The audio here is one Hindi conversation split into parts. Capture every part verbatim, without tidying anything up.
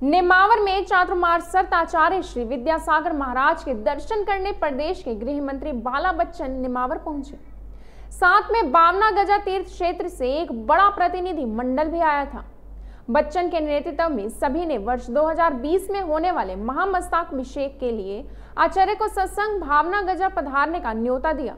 नेमावर में चातुर्मास संत आचार्य श्री विद्यासागर महाराज के दर्शन करने प्रदेश के गृह मंत्री बाला बच्चन नेमावर पहुंचे। साथ में बावना गजा तीर्थ क्षेत्र से एक बड़ा प्रतिनिधि मंडल भी आया था। बच्चन के नेतृत्व में सभी ने वर्ष दो हज़ार बीस में होने वाले महामस्तकाभिषेक के लिए आचार्य को सत्संग भावना गजा पधारने का न्योता दिया।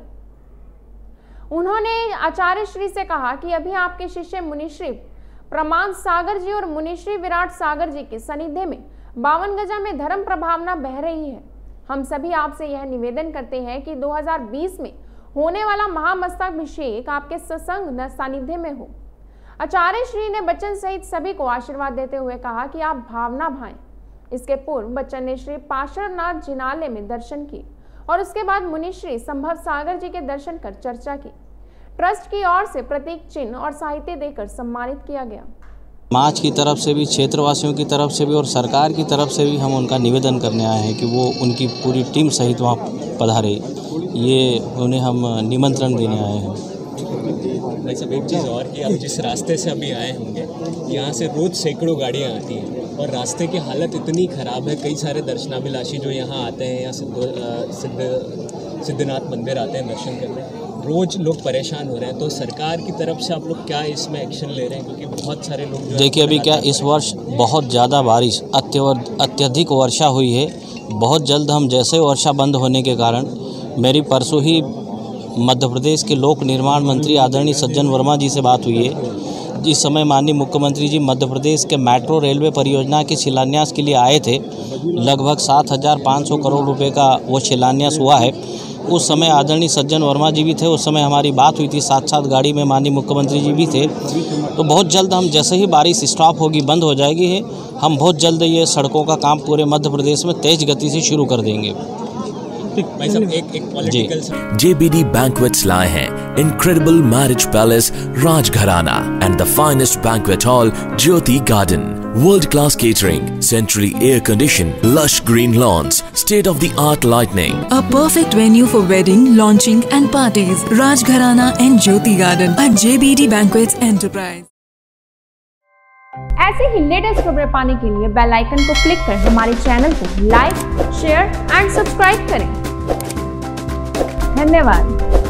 उन्होंने आचार्य श्री से कहा कि अभी आपके शिष्य मुनिश्री प्रमाण सागर जी और मुनिश्री विराट सागर जी के सानिध्य में बावन गजा में धर्म प्रभावना बह रही है। हम सभी आपसे यह निवेदन करते हैं कि दो हज़ार बीस में होने वाला महामस्तकाभिषेक आपके सत्संग सानिध्य में हो। आचार्य श्री ने बच्चन सहित सभी को आशीर्वाद देते हुए कहा कि आप भावना भाएं। इसके पूर्व बच्चन ने श्री पार्श्वनाथ जिनालय में दर्शन किए और उसके बाद मुनिश्री संभव सागर जी के दर्शन कर चर्चा की। ट्रस्ट की ओर से प्रतीक चिन्ह और साहित्य देकर सम्मानित किया गया। समाज की तरफ से भी, क्षेत्रवासियों की तरफ से भी और सरकार की तरफ से भी हम उनका निवेदन करने आए हैं कि वो उनकी पूरी टीम सहित वहाँ पधारे। ये उन्हें हम निमंत्रण देने आए हैं। भाई साहब, एक चीज़ और कि आप जिस रास्ते से अभी आए होंगे, यहाँ से रोज़ सैकड़ों गाड़ियाँ आती हैं और रास्ते की हालत इतनी ख़राब है। कई सारे दर्शनाभिलाषी जो यहाँ आते हैं, यहाँ सिद्ध सिद्ध सिद्धनाथ मंदिर आते हैं दर्शन करने, रोज़ लोग परेशान हो रहे हैं। तो सरकार की तरफ से आप लोग क्या इसमें एक्शन ले रहे हैं? क्योंकि बहुत सारे लोग देखिए, अभी क्या इस वर्ष बहुत ज़्यादा बारिश अत्यधिक वर्षा हुई है। बहुत जल्द हम जैसे वर्षा बंद होने के कारण, मेरी परसों ही मध्य प्रदेश के लोक निर्माण मंत्री आदरणीय सज्जन वर्मा जी से बात हुई है। जिस समय माननीय मुख्यमंत्री जी मध्य प्रदेश के मेट्रो रेलवे परियोजना के शिलान्यास के लिए आए थे, लगभग सात हज़ार पाँच सौ करोड़ रुपए का वो शिलान्यास हुआ है। उस समय आदरणीय सज्जन वर्मा जी भी थे। उस समय हमारी बात हुई थी, साथ साथ गाड़ी में माननीय मुख्यमंत्री जी भी थे। तो बहुत जल्द हम जैसे ही बारिश स्टॉप होगी, बंद हो जाएगी है, हम बहुत जल्द ये सड़कों का काम पूरे मध्य प्रदेश में तेज गति से शुरू कर देंगे। J B D Banquets लाए हैं incredible marriage palace Rajgharana and the finest banquet hall Jyoti Garden. World-class catering, centrally air-conditioned, lush green lawns, state-of-the-art lighting. A perfect venue for wedding, launching and parties. Rajgharana and Jyoti Garden at J B D Banquets Enterprise. ऐसे ही लेटेस्ट खबरें पाने के लिए बेल आइकन को क्लिक कर हमारे चैनल को लाइक, शेयर एंड सब्सक्राइब करें। धन्यवाद।